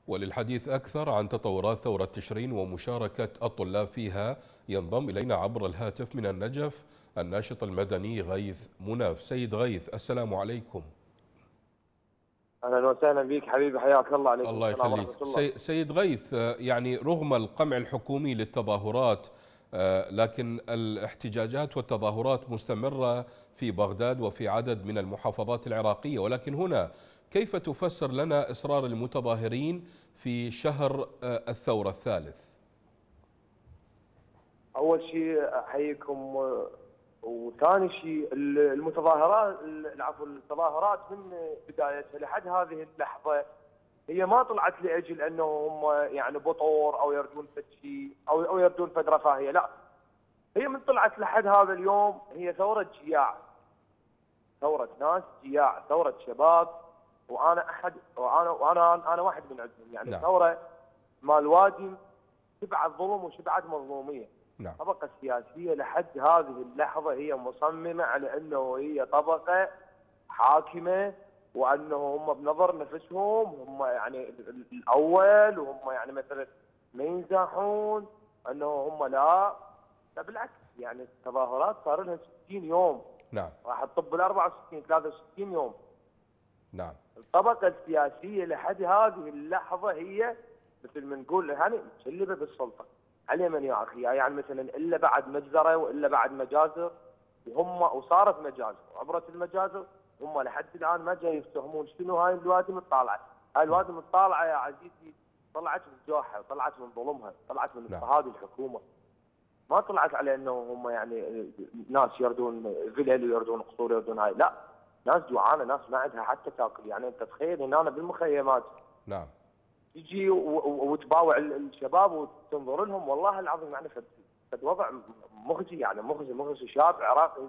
وللحديث أكثر عن تطورات ثورة تشرين ومشاركة الطلاب فيها ينضم إلينا عبر الهاتف من النجف الناشط المدني غيث مناف. سيد غيث، السلام عليكم. اهلا وسهلا بك حبيبي، حياك الله. عليكم الله السلام يخليك. ورحمه الله. سيد غيث، يعني رغم القمع الحكومي للتظاهرات، لكن الاحتجاجات والتظاهرات مستمرة في بغداد وفي عدد من المحافظات العراقية، ولكن هنا كيف تفسر لنا إصرار المتظاهرين في شهر الثورة الثالث؟ اول شيء احييكم، وثاني شيء التظاهرات من بدايتها لحد هذه اللحظه هي ما طلعت لاجل انه هم يعني بطور او يردون فد شيء او يردون فد رفاهيه، لا، هي من طلعت لحد هذا اليوم هي ثوره جياع، ثوره ناس جياع، ثوره شباب، وانا واحد من عندهم، يعني نعم. ثوره مال وادي شبعت ظلم وشبعت مظلوميه. نعم. الطبقه السياسيه لحد هذه اللحظه هي مصممه على انه هي طبقه حاكمه، وانه هم بنظر نفسهم هم يعني الاول، وهم يعني مثلا ما ينزاحون انه هم لا بالعكس، يعني التظاهرات صار لها 60 يوم. نعم. راح تطب ال 64 63 يوم. نعم. الطبقه السياسيه لحد هذه اللحظه هي مثل ما نقول يعني مشلبه بالسلطه. على من يا اخي؟ يعني مثلا الا بعد مجزره والا بعد مجازر، وصارت مجازر وعبرت المجازر، هم لحد الان ما جاي يفتهمون شنو هاي الوادم الطالعه. هاي الوادم الطالعه يا عزيزي طلعت من جوعها، طلعت من ظلمها، طلعت من اضطهاد الحكومه. ما طلعت على انه هم يعني ناس يردون فيلل ويردون قصور ويردون هاي، لا، ناس جوعانه، ناس ما عندها حتى تاكل. يعني انت تخيل هنا بالمخيمات نعم. تجي وتباوع الشباب وتنظر لهم، والله العظيم يعني فد وضع مخزي، يعني مخزي شاب عراقي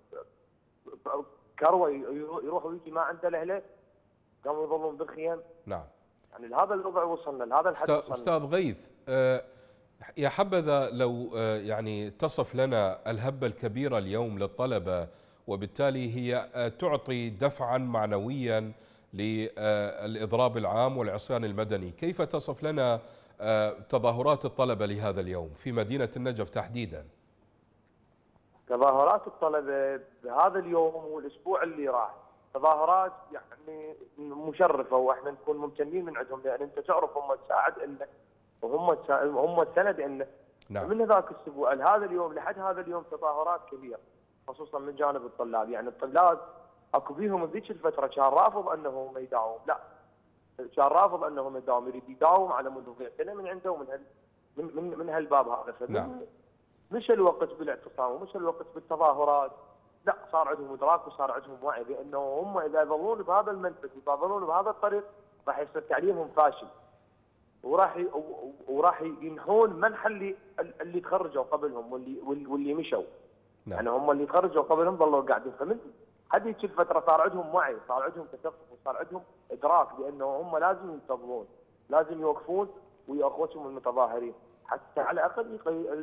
كروه يروح ويجي ما عنده لهله، قاموا يظلون بالخيام. نعم. يعني لهذا الوضع وصلنا، لهذا الحد وصلنا. أستاذ غيث، يا حبذا لو يعني تصف لنا الهبة الكبيرة اليوم للطلبة، وبالتالي هي تعطي دفعا معنويا للإضراب العام والعصيان المدني. كيف تصف لنا تظاهرات الطلبة لهذا اليوم في مدينة النجف تحديدا؟ تظاهرات الطلبة بهذا اليوم والأسبوع اللي راح تظاهرات يعني مشرفة، واحنا نكون ممتنين من عندهم، لأن أنت تعرف هم تساعد إنك وهم السند إنك. نعم. من ذاك الأسبوع لهذا اليوم لحد هذا اليوم تظاهرات كبيرة، خصوصا من جانب الطلاب. يعني الطلاب اكو بيهم بذيك الفترة كان رافض أنه ما يداوم، لا، كان رافض أنه ما يداوم، يريد يداوم على مود يضيع سنة من عنده من هالباب هذا. نعم. مش الوقت بالاعتصام ومش الوقت بالتظاهرات، لا، صار عندهم ادراك وصار عندهم وعي بانه هم اذا يظلون بهذا المنفذ ويظلون بهذا الطريق راح يصير تعليمهم فاشل، وراح ينحون منح اللي تخرجوا قبلهم واللي مشوا. نعم. يعني هم اللي تخرجوا قبلهم ظلوا قاعدين. فمن هذيك الفتره صار عندهم وعي، صار عندهم تثقف، وصار عندهم ادراك بانه هم لازم ينتظرون، لازم يوقفون ويأخذهم المتظاهرين حتى على الاقل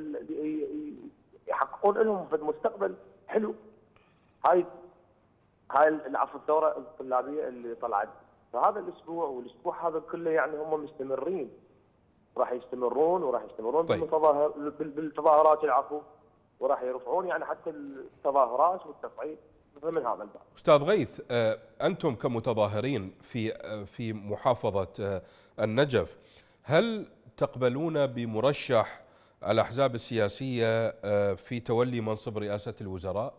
يحققون لهم في المستقبل حلو. هاي العفو الثوره الطلابيه اللي طلعت فهذا الاسبوع والاسبوع هذا كله، يعني هم مستمرين، راح يستمرون وراح يستمرون. طيب. بالتظاهرات العفو، وراح يرفعون يعني حتى التظاهرات والتصعيد من هذا الباب. أستاذ غيث، أنتم كمتظاهرين في محافظة النجف، هل تقبلون بمرشح الأحزاب السياسية في تولي منصب رئاسة الوزراء؟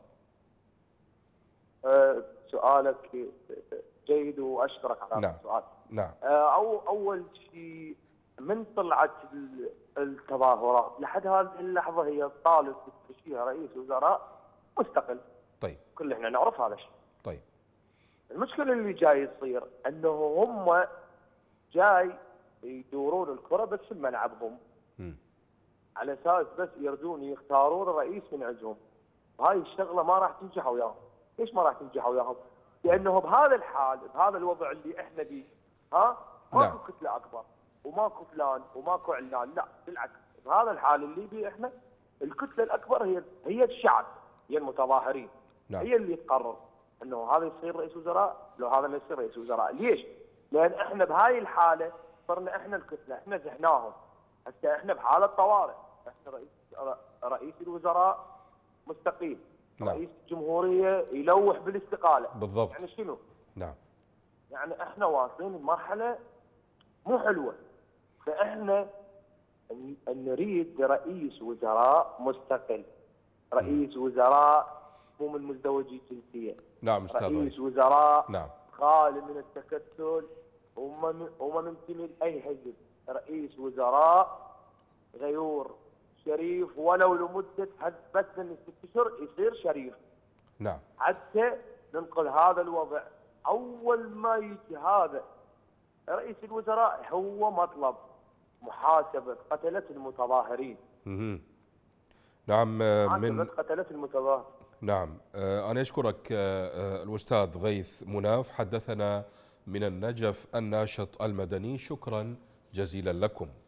سؤالك جيد وأشكرك على هذا السؤال. نعم. أول شيء من طلعت التظاهرات لحد هذه اللحظة هي طالب بترشيح رئيس وزراء مستقل. طيب. كلنا احنا نعرف هذا الشيء. طيب. المشكلة اللي جاي تصير أنه هم جاي يدورون الكرة بس في ملعبهم، على اساس بس يردون يختارون رئيس من عندهم. هاي الشغله ما راح تنجح وياهم. ليش ما راح تنجح وياهم؟ لانه بهذا الحال، بهذا الوضع اللي احنا فيه، ماكو كتله اكبر وماكو فلان وماكو علان، لا بالعكس، بهذا الحال اللي فيه احنا الكتله الاكبر هي الشعب، هي المتظاهرين. نعم. هي اللي تقرر انه هذا يصير رئيس وزراء لو هذا ما يصير رئيس وزراء. ليش؟ لان احنا بهاي الحاله صرنا احنا الكتله، احنا زحناهم. هسه احنا بحاله طوارئ، احنا رئيس الوزراء مستقيل، نعم. رئيس الجمهوريه يلوح بالاستقاله. بالضبط. يعني شنو؟ نعم. يعني احنا واصلين لمرحله مو حلوه، فاحنا نريد رئيس وزراء مستقل، رئيس وزراء مو من مزدوجي الجنسيه، نعم استاذ رئيس غيث. وزراء نعم. خالي من التكتل وما منتمي لاي حزب، رئيس وزراء غيور شريف ولو لمده بس من 6 اشهر يصير شريف. نعم. حتى ننقل هذا الوضع. اول ما يجي هذا رئيس الوزراء هو مطلب محاسبه قتله المتظاهرين. نعم. محاسبه قتله المتظاهرين. نعم. أنا أشكرك الأستاذ غيث مناف، حدثنا من النجف الناشط المدني. شكرا جزيلا لكم.